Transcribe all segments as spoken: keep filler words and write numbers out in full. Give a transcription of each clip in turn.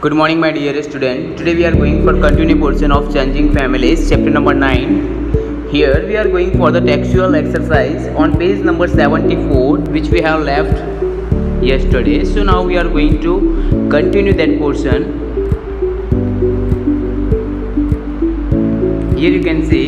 Good morning, my dear student. Today we are going for continue portion of Changing Families, chapter number nine. Here we are going for the textual exercise on page number seventy-four, which we have left yesterday. So now we are going to continue that portion. Here you can see.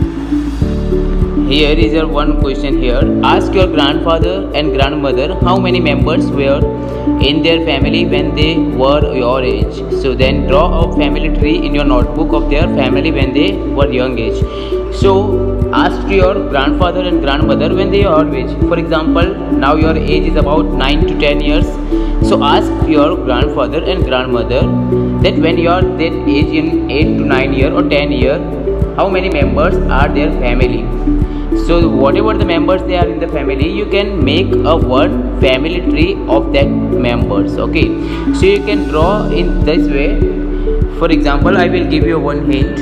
Here is your one question here. Ask your grandfather and grandmother how many members were in their family when they were your age. So then draw a family tree in your notebook of their family when they were young age. So ask your grandfather and grandmother when they are age. For example, now your age is about nine to ten years. So ask your grandfather and grandmother that when you are that age in eight to nine year or ten year, how many members are their family. So whatever the members they are in the family, you can make a one family tree of that members. Okay, so you can draw in this way. For example, I will give you one hint.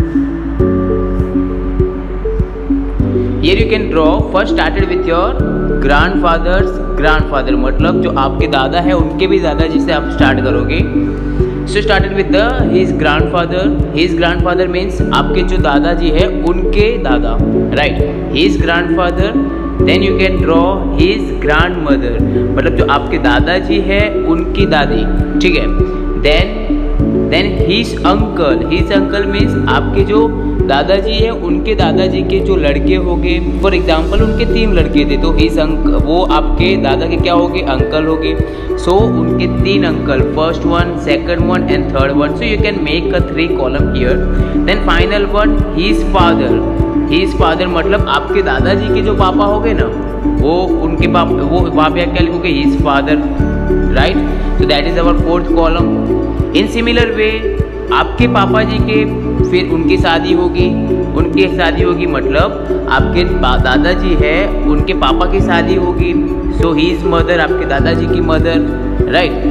Here you can draw. First started with your grandfather's grandfather, मतलब जो आपके दादा है उनके भी दादाजी से आप स्टार्ट करोगे. So started with the his grandfather. His grandfather means आपके जो दादाजी है उनके दादा, right? His grandfather. Then you can draw his grandmother, मतलब जो आपके दादाजी है उनकी दादी, ठीक है? Then then his uncle. His uncle means आपके जो दादाजी है उनके दादाजी के जो लड़के हो गए. फॉर एग्जाम्पल उनके तीन लड़के थे तो हिज अंकल वो आपके दादा के क्या हो गए, अंकल हो गए. सो so, उनके तीन uncle, first one, second one and third one. So you can make a three column here. Then final one his father. His father मतलब आपके दादाजी के जो पापा हो गए ना, वो उनके पापा, वो वहाँ पे क्या लिखोगे, his father, right? So that is our fourth column. In similar way आपके पापा जी के फिर उनकी शादी होगी, उनकी शादी होगी मतलब आपके दादाजी है उनके पापा की शादी होगी. सो हीज मदर, आपके दादाजी की मदर, राइट?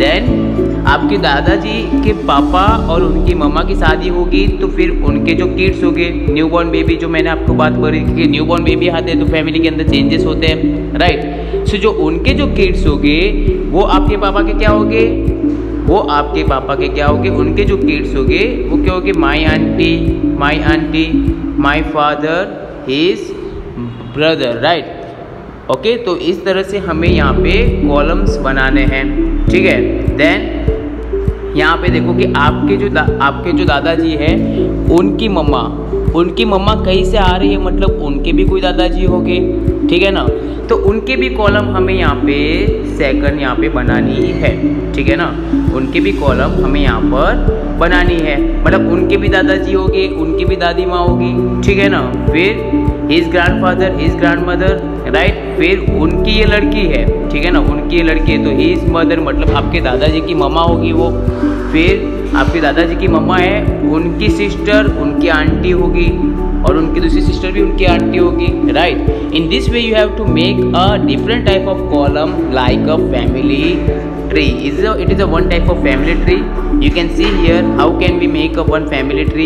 देन आपके दादाजी के पापा और उनकी मम्मा की शादी होगी तो फिर उनके जो किड्स हो गए, न्यू बॉर्न बेबी, जो मैंने आपको बात करी कि न्यू बॉर्न बेबी आते हैं तो फैमिली के अंदर चेंजेस होते हैं, राइट? सो जो उनके जो किड्स हो गए वो आपके पापा के क्या हो गए, वो आपके पापा के क्या होगे, उनके जो किड्स हो गए वो क्या होगे, my aunty, my aunty, my father, his brother, right? Okay, तो इस तरह से हमें यहाँ पे कॉलम्स बनाने हैं, ठीक है? देन यहाँ पे देखो कि आपके जो आपके जो दादाजी है उनकी मम्मा, उनकी मम्मा कहीं से आ रही है, मतलब उनके भी कोई दादाजी हो गए, ठीक है ना? तो उनके भी कॉलम हमें यहाँ पे सेकंड यहाँ पे बनानी है, ठीक है ना? उनके भी कॉलम हमें यहाँ पर बनानी है, मतलब उनके भी दादाजी होंगे, उनकी भी दादी माँ होगी, ठीक है ना? फिर his grandfather, his grandmother, right? फिर उनकी ये लड़की है, ठीक है ना? उनकी ये लड़की है तो हिज मदर मतलब आपके दादाजी की मम्मा होगी वो. फिर आपके दादाजी की मम्मा है, उनकी सिस्टर उनकी आंटी होगी और उनकी दूसरी सिस्टर भी उनकी आंटी होगी, right? In this way you have to make a different type of column like a family tree. Is a, it is a one type of family tree. You can see here how can we make a one family tree.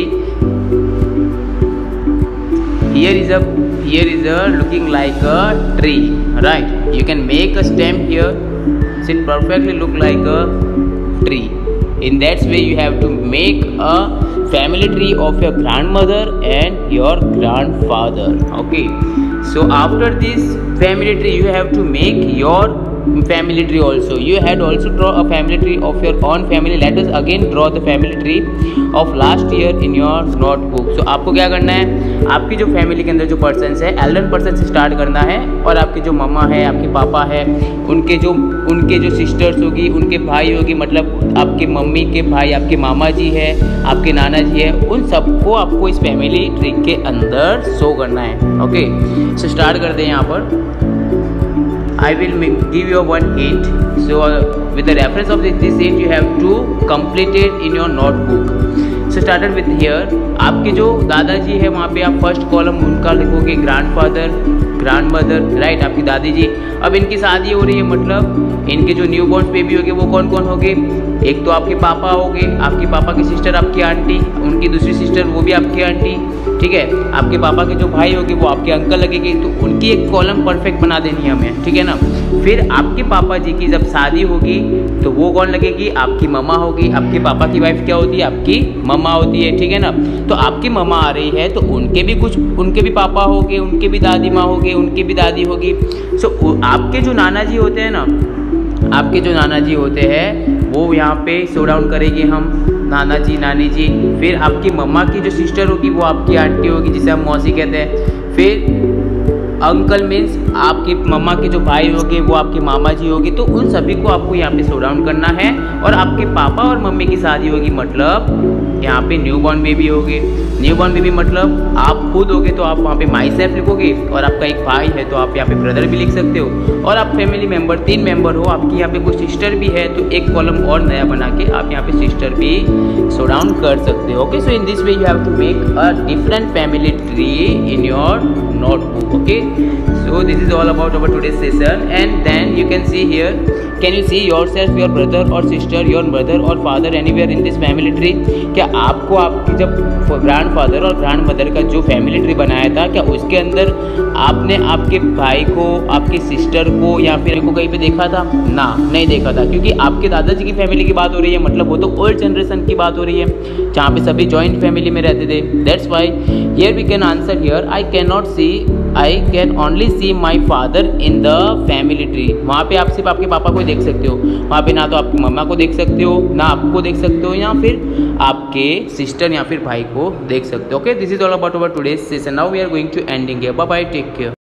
Here is a here is a looking like a tree, right? You can make a stem here. It perfectly look like a tree. In that way you have to make a family tree of your grandmother and your grandfather. Okay, so after this family tree you have to make your family tree also. You had also draw a family tree of your own family. Let us again draw the family tree of last year in your notebook. So आपको क्या करना है, आपकी जो family के अंदर जो persons है एल्डर पर्सन से स्टार्ट करना है और आपके जो मम्मा है, आपके पापा है, उनके जो उनके जो सिस्टर्स होगी, उनके भाई होगी, मतलब आपके मम्मी के भाई, आपके मामा जी है, आपके नाना जी है, उन सबको आपको इस फैमिली ट्री के अंदर शो करना है. ओके, सो स्टार्ट कर दें यहाँ पर. I will make, give you one hint. So uh, with the reference of this, this hint you have to complete it in your notebook. So started with here. आपके जो दादाजी है वहाँ पे आप फर्स्ट कॉलम उनका लिखोगे, ग्रैंडफादर, ग्रैंडमदर, राइट? आपकी दादी जी. अब इनकी शादी हो रही है मतलब इनके जो न्यू बॉर्न बेबी हो गए वो कौन कौन हो गए, एक तो आपके पापा हो गए, आपके पापा की सिस्टर आपकी आंटी, उनकी दूसरी सिस्टर वो भी आपकी आंटी, ठीक है? आपके पापा के जो भाई होंगे वो आपके अंकल लगेंगे, तो उनकी एक कॉलम परफेक्ट बना देनी है हमें, ठीक है ना? फिर आपके पापा जी की जब शादी होगी तो वो कौन लगेगी? आपकी मम्मा होगी। आपके पापा की वाइफ क्या होती है? आपकी मम्मा होती है, ठीक है ना। तो आपकी मम्मा आ रही है तो उनके भी कुछ उनके भी पापा होंगे, उनके भी दादी माँ होगी, उनकी भी दादी होगी। सो आपके जो नाना जी होते हैं ना, आपके जो नाना जी होते हैं वो यहाँ पे शो डाउन करेंगे हम, नाना जी नानी जी। फिर आपकी मम्मा की जो सिस्टर होगी वो आपकी आंटी होगी, जिसे हम मौसी कहते हैं। फिर अंकल मीन्स आपकी मम्मा के जो भाई होंगे वो आपके मामा जी होगी। तो उन सभी को आपको यहाँ पे शो डाउन करना है। और आपके पापा और मम्मी की शादी होगी, मतलब यहाँ पे न्यू बॉर्न बेबी होगी। न्यू बॉर्न बेबी मतलब आप खुद होगे तो आप वहाँ पे माई सेल्फ लिखोगे, और आपका एक भाई है तो आप यहाँ पे ब्रदर भी लिख सकते हो। और आप फैमिली मेम्बर तीन मेंबर हो, आपकी यहाँ पे कोई सिस्टर भी है तो एक कॉलम और नया बना के आप यहाँ पे सिस्टर भी शो डाउन कर सकते हो। Okay, so in this way you have to make a different family tree in your notebook. Okay, so this is all about our today's session, and then you can see here, can you see yourself, your brother or sister, your mother or father anywhere in this family tree? क्या आपको आपकी जब grandfather और grandmother का जो family tree बनाया था, क्या उसके अंदर आपने आपके भाई को, आपकी सिस्टर को या फिर को कहीं पे देखा था? ना, नहीं देखा था, क्योंकि आपके दादाजी की फैमिली की बात हो रही है, मतलब वो तो ओल्ड जनरेशन की बात हो रही है जहाँ पे सभी जॉइंट फैमिली में रहते थे। That's why here we can answer here, I can not see, I can only see my father in the family tree. वहाँ पे आप सिर्फ आपके पापा को देख सकते हो, वहाँ पे ना तो आपकी मम्मा को देख सकते हो, ना आपको देख सकते हो, या फिर आपके सिस्टर या फिर भाई को देख सकते हो। Okay, this is all about our today's session. Now we are going to ending here. Bye bye, take care.